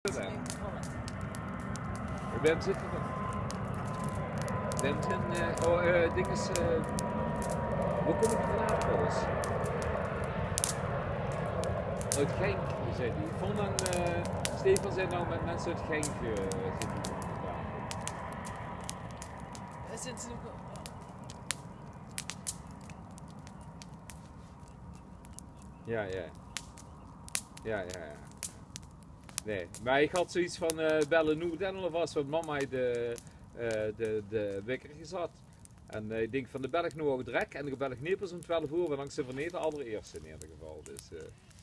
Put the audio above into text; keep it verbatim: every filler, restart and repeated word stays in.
Wem zit er dan? Wem zijn, uh, oh, uh, dinges, uh, waar kom ik vandaan volgens? Uit Genk, zei die. Ik vond dan, uh, Stefan zei nou met mensen uit Genk uh, zitten vandaan. Zitten ook... Ja, ja. Ja, ja, ja. Nee, maar ik had zoiets van uh, bellen nu dan alvast, want mama heeft de, uh, de, de wekker gezet. En uh, ik denk van de bel ik nu ook direct en dan bel ik niet pas om twaalf uur, want dan ze van niet de allereerste in ieder geval. Dus, uh,